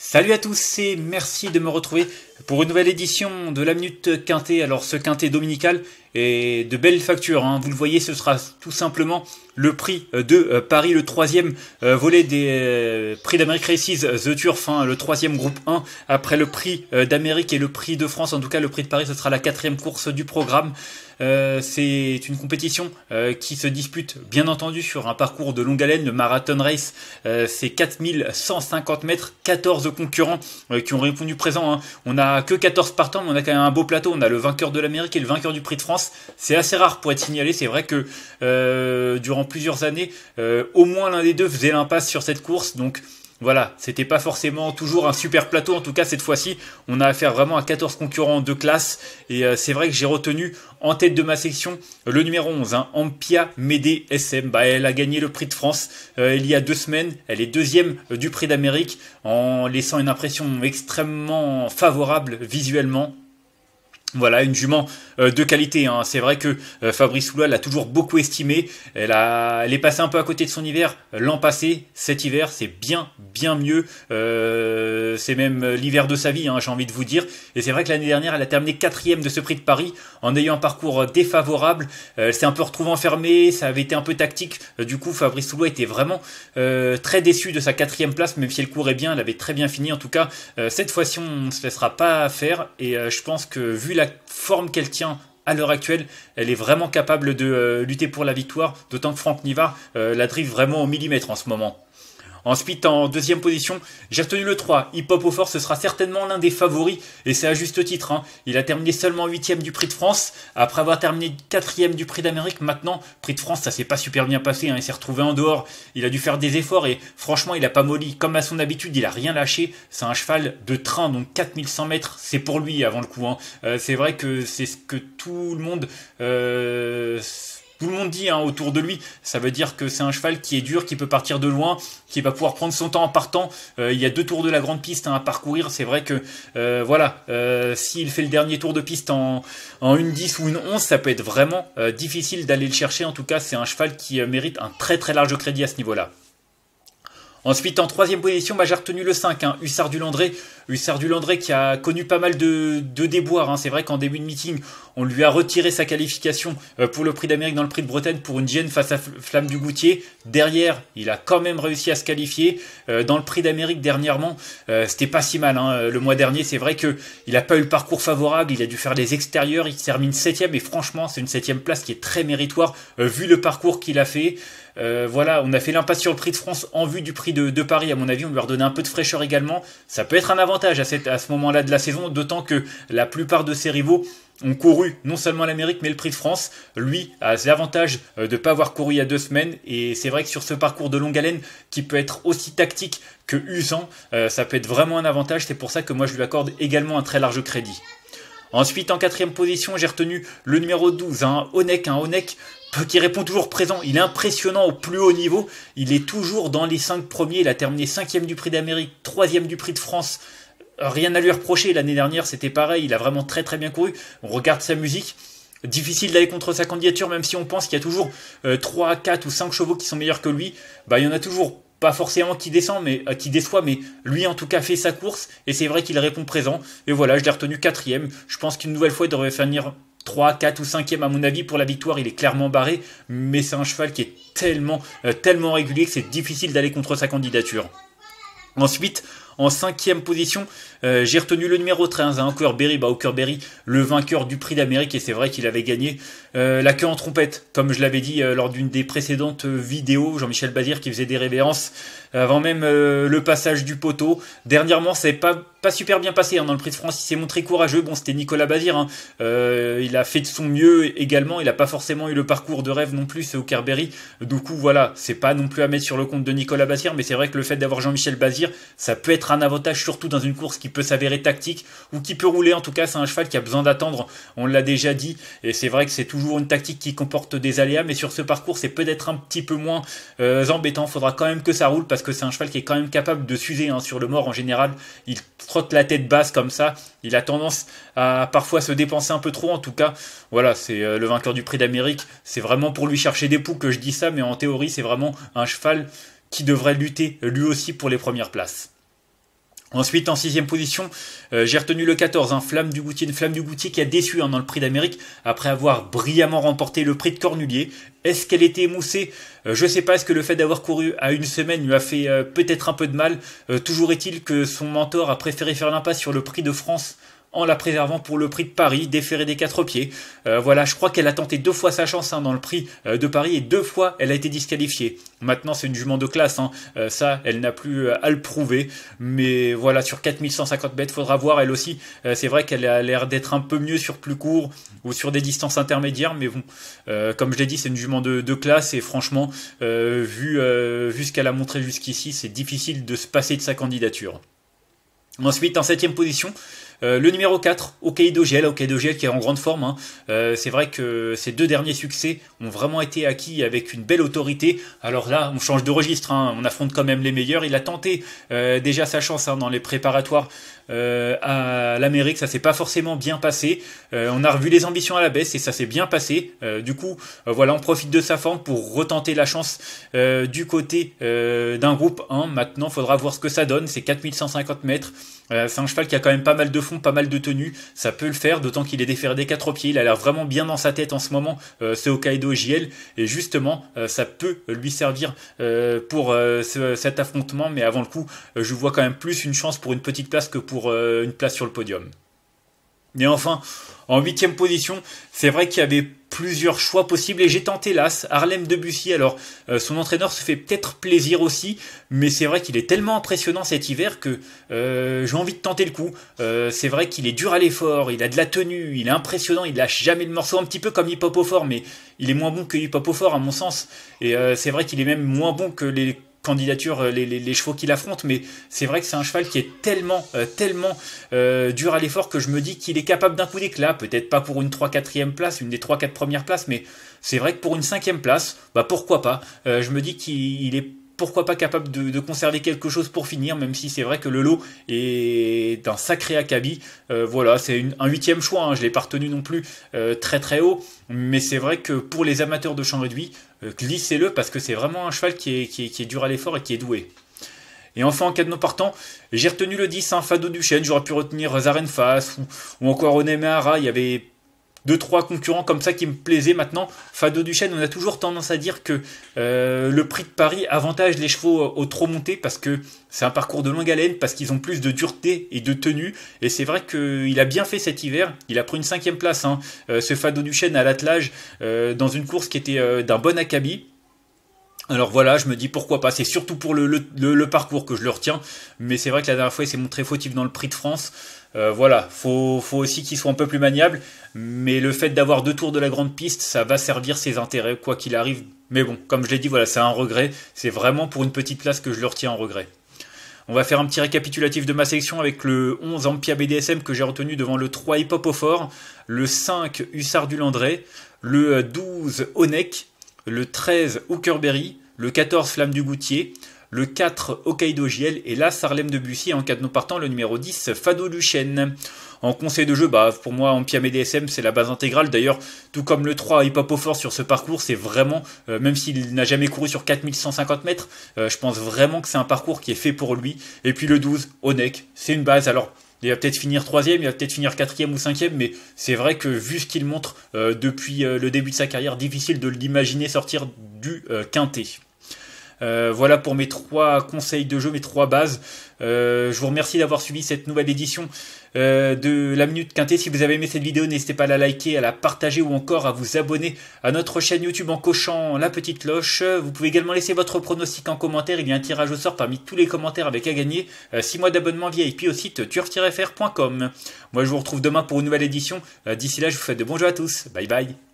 Salut à tous et merci de me retrouver pour une nouvelle édition de la Minute Quintet. Alors ce Quintet dominical est de belle facture, hein. Vous le voyez, ce sera tout simplement le prix de Paris, le troisième volet des prix d'Amérique Races The Turf, hein, le troisième groupe 1 après le prix d'Amérique et le prix de France. En tout cas, le prix de Paris, ce sera la quatrième course du programme. C'est une compétition qui se dispute bien entendu sur un parcours de longue haleine, le Marathon Race. C'est 4150 mètres, 14 concurrents qui ont répondu présent, hein. On n'a que 14 partants, mais on a quand même un beau plateau. On a le vainqueur de l'Amérique et le vainqueur du prix de France. C'est assez rare pour être signalé. C'est vrai que durant plusieurs années, au moins l'un des deux faisait l'impasse sur cette course. Donc voilà, c'était pas forcément toujours un super plateau. En tout cas, cette fois-ci, on a affaire vraiment à 14 concurrents de classe. Et c'est vrai que j'ai retenu en tête de ma section le numéro 11, hein, Ampia Médé SM. Elle a gagné le prix de France il y a 2 semaines. Elle est deuxième du prix d'Amérique en laissant une impression extrêmement favorable visuellement. Voilà, une jument de qualité, hein. C'est vrai que Fabrice Soulat l'a toujours beaucoup estimée. Elle est passée un peu à côté de son hiver l'an passé. Cet hiver, c'est bien mieux. C'est même l'hiver de sa vie, hein, j'ai envie de vous dire. Et c'est vrai que l'année dernière, elle a terminé 4e de ce prix de Paris en ayant un parcours défavorable. Elle s'est un peu retrouvée enfermée, ça avait été un peu tactique. Du coup, Fabrice Soulat était vraiment très déçu de sa 4e place, même si elle courait bien, elle avait très bien fini. En tout cas, cette fois-ci, on ne se laissera pas faire. Et je pense que vu la forme qu'elle tient à l'heure actuelle, elle est vraiment capable de lutter pour la victoire, d'autant que Franck Nivard la drive vraiment au millimètre en ce moment. Ensuite, en deuxième position, j'ai retenu le 3, Hip Hop au Fort. Ce sera certainement l'un des favoris, et c'est à juste titre, hein. Il a terminé seulement 8e du prix de France, après avoir terminé 4e du prix d'Amérique. Maintenant, prix de France, ça s'est pas super bien passé, hein. Il s'est retrouvé en dehors, il a dû faire des efforts, et franchement, il a pas molli. Comme à son habitude, il a rien lâché. C'est un cheval de train, donc 4100 mètres, c'est pour lui avant le coup, hein. C'est vrai que c'est ce que tout le monde dit, hein, autour de lui. Ça veut dire que c'est un cheval qui est dur, qui peut partir de loin, qui va pouvoir prendre son temps en partant. Il y a 2 tours de la grande piste, hein, à parcourir. C'est vrai que s'il fait le dernier tour de piste en 1,10 ou une 11, ça peut être vraiment difficile d'aller le chercher. En tout cas, c'est un cheval qui mérite un très très large crédit à ce niveau-là. Ensuite, en 3e position, j'ai retenu le 5, hein, Hussard du Landré. Hussard du Landré qui a connu pas mal de déboires, hein. C'est vrai qu'en début de meeting, on lui a retiré sa qualification pour le prix d'Amérique dans le prix de Bretagne pour une gêne face à Flamme du Goutier. Derrière, il a quand même réussi à se qualifier. Dans le prix d'Amérique dernièrement, c'était pas si mal, hein. Le mois dernier, c'est vrai qu'il n'a pas eu le parcours favorable. Il a dû faire les extérieurs. Il termine 7e et franchement, c'est une 7e place qui est très méritoire vu le parcours qu'il a fait. Voilà, on a fait l'impasse sur le prix de France en vue du prix de Paris. À mon avis, on lui a redonné un peu de fraîcheur également. Ça peut être un avantage à ce moment-là de la saison, d'autant que la plupart de ses rivaux ont couru non seulement l'Amérique mais le prix de France. Lui a l'avantage de ne pas avoir couru il y a 2 semaines, et c'est vrai que sur ce parcours de longue haleine qui peut être aussi tactique que usant, ça peut être vraiment un avantage. C'est pour ça que moi je lui accorde également un très large crédit. Ensuite, en 4e position, j'ai retenu le numéro 12, un Onek qui répond toujours présent. Il est impressionnant au plus haut niveau. Il est toujours dans les 5 premiers. Il a terminé 5e du prix d'Amérique, 3e du prix de France. Rien à lui reprocher. L'année dernière, c'était pareil. Il a vraiment très très bien couru. On regarde sa musique. Difficile d'aller contre sa candidature, même si on pense qu'il y a toujours 3, 4 ou 5 chevaux qui sont meilleurs que lui. Il y en a toujours. Pas forcément qui déçoit, mais lui en tout cas fait sa course, et c'est vrai qu'il répond présent. Et voilà, je l'ai retenu 4e. Je pense qu'une nouvelle fois il devrait finir 3, 4 ou 5e à mon avis pour la victoire. Il est clairement barré, mais c'est un cheval qui est tellement régulier que c'est difficile d'aller contre sa candidature. Ensuite, en 5e position, j'ai retenu le numéro 13, hein, Hawker-Berry, le vainqueur du prix d'Amérique, et c'est vrai qu'il avait gagné la queue en trompette, comme je l'avais dit lors d'une des précédentes vidéos. Jean-Michel Bazir qui faisait des révérences avant même le passage du poteau. Dernièrement, ça n'est pas super bien passé, hein, dans le prix de France. Il s'est montré courageux. Bon, c'était Nicolas Bazir, hein. Il a fait de son mieux également. Il n'a pas forcément eu le parcours de rêve non plus, ce Hawker-Berry. Du coup, voilà, c'est pas non plus à mettre sur le compte de Nicolas Bazir, mais c'est vrai que le fait d'avoir Jean-Michel Bazir, ça peut être un avantage, surtout dans une course qui peut s'avérer tactique ou qui peut rouler. En tout cas, c'est un cheval qui a besoin d'attendre, on l'a déjà dit, et c'est vrai que c'est toujours une tactique qui comporte des aléas, mais sur ce parcours, c'est peut-être un petit peu moins embêtant. Faudra quand même que ça roule, parce que c'est un cheval qui est quand même capable de s'user, hein, sur le mort en général. Il trotte la tête basse comme ça, il a tendance à parfois se dépenser un peu trop. En tout cas, voilà, c'est le vainqueur du prix d'Amérique. C'est vraiment pour lui chercher des poux que je dis ça, mais en théorie, c'est vraiment un cheval qui devrait lutter lui aussi pour les premières places. Ensuite, en 6e position, j'ai retenu le 14, Flamme du Goutier, une Flamme du Goutier qui a déçu dans le Prix d'Amérique après avoir brillamment remporté le Prix de Cornulier. Est-ce qu'elle était émoussée? Je sais pas, est-ce que le fait d'avoir couru à une semaine lui a fait peut-être un peu de mal? Toujours est-il que son mentor a préféré faire l'impasse sur le Prix de France en la préservant pour le Prix de Paris, déféré des 4 pieds. Voilà, je crois qu'elle a tenté 2 fois sa chance dans le Prix de Paris et 2 fois elle a été disqualifiée. Maintenant c'est une jument de classe, ça elle n'a plus à le prouver, mais voilà, sur 4150 mètres, faudra voir elle aussi. C'est vrai qu'elle a l'air d'être un peu mieux sur plus court ou sur des distances intermédiaires, mais bon, comme je l'ai dit, c'est une jument de classe et franchement, vu ce qu'elle a montré jusqu'ici, c'est difficile de se passer de sa candidature. Ensuite, en 7e position, le numéro 4, Hokkaido GL qui est en grande forme. C'est vrai que ces 2 derniers succès ont vraiment été acquis avec une belle autorité. Alors là, on change de registre, on affronte quand même les meilleurs. Il a tenté déjà sa chance dans les préparatoires à l'Amérique, ça s'est pas forcément bien passé. On a revu les ambitions à la baisse et ça s'est bien passé. Du coup, voilà, on profite de sa forme pour retenter la chance du côté d'un groupe 1. Maintenant, il faudra voir ce que ça donne. C'est 4150 mètres. C'est un cheval qui a quand même pas mal de fond, pas mal de tenue. Ça peut le faire, d'autant qu'il est déféré des 4 pieds. Il a l'air vraiment bien dans sa tête en ce moment, ce Hokkaido JL. Et justement, ça peut lui servir pour cet affrontement. Mais avant le coup, je vois quand même plus une chance pour une petite place que pour une place sur le podium. Et enfin, en 8e position, c'est vrai qu'il y avait plusieurs choix possibles et j'ai tenté l'As, Harlem Debussy. Alors, son entraîneur se fait peut-être plaisir aussi, mais c'est vrai qu'il est tellement impressionnant cet hiver que j'ai envie de tenter le coup. C'est vrai qu'il est dur à l'effort, il a de la tenue, il est impressionnant, il lâche jamais le morceau, un petit peu comme Hip Hop au Fort, mais il est moins bon que Hip Hop au Fort à mon sens. Et c'est vrai qu'il est même moins bon que les candidatures, les chevaux qu'il affronte, mais c'est vrai que c'est un cheval qui est tellement dur à l'effort que je me dis qu'il est capable d'un coup d'éclat, peut-être pas pour une 3-4e place, une des 3-4 premières places, mais c'est vrai que pour une 5e place, pourquoi pas. Je me dis qu'il est pourquoi pas capable de conserver quelque chose pour finir, même si c'est vrai que le lot est d'un sacré acabit. Voilà, c'est un 8e choix, je ne l'ai pas retenu non plus très haut, mais c'est vrai que pour les amateurs de champ réduit, glissez-le parce que c'est vraiment un cheval qui est dur à l'effort et qui est doué. Et enfin, en cadenas partant, j'ai retenu le 10, Fado Duchesne, j'aurais pu retenir Zarenfass ou encore Onemehara. Il y avait 2-3 concurrents comme ça qui me plaisaient. Maintenant, Fado Duchesne, on a toujours tendance à dire que le Prix de Paris avantage les chevaux au trot monté parce que c'est un parcours de longue haleine, parce qu'ils ont plus de dureté et de tenue. Et c'est vrai qu'il a bien fait cet hiver. Il a pris une 5e place, ce Fado Duchesne à l'attelage, dans une course qui était d'un bon acabit. Alors voilà, je me dis pourquoi pas, c'est surtout pour le parcours que je le retiens, mais c'est vrai que la dernière fois il s'est montré fautif dans le Prix de France. Voilà, faut aussi qu'il soit un peu plus maniable, mais le fait d'avoir 2 tours de la grande piste, ça va servir ses intérêts, quoi qu'il arrive. Mais bon, comme je l'ai dit, voilà, c'est un regret, c'est vraiment pour une petite place que je le retiens en regret. On va faire un petit récapitulatif de ma sélection avec le 11 Ampia BDSM que j'ai retenu devant le 3 Hip Hop au Fort, le 5 Hussard du Landré, le 12 Onek, le 13 Hookerberry, le 14 Flamme du Goutier, le 4 Hokkaido JL et l'As Harlem Debussy, et en cadenas partant le numéro 10 Fado Duchesne. En conseil de jeu, pour moi Ampia BDSM c'est la base intégrale. D'ailleurs, tout comme le 3 Hip Hop au Fort sur ce parcours, c'est vraiment, même s'il n'a jamais couru sur 4150 mètres, je pense vraiment que c'est un parcours qui est fait pour lui. Et puis le 12 Onek, c'est une base. Alors il va peut-être finir 3e, il va peut-être finir 4e ou 5e, mais c'est vrai que vu ce qu'il montre depuis le début de sa carrière, difficile de l'imaginer sortir du quintet. Voilà pour mes 3 conseils de jeu, mes 3 bases. Je vous remercie d'avoir suivi cette nouvelle édition de la Minute Quintet. Si vous avez aimé cette vidéo, n'hésitez pas à la liker, à la partager ou encore à vous abonner à notre chaîne YouTube en cochant la petite cloche. Vous pouvez également laisser votre pronostic en commentaire. Il y a un tirage au sort parmi tous les commentaires avec à gagner 6 mois d'abonnement VIP au site turf-fr.com. Moi je vous retrouve demain pour une nouvelle édition. D'ici là, je vous souhaite de bons jeux à tous. Bye bye.